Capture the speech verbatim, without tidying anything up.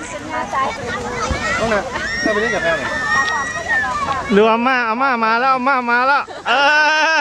ต้องนะถ้าไปเล่นกับแฟนเนี่ยเรืออาม่าอาม่ามาแล้วอาม่ามาแล้วเออ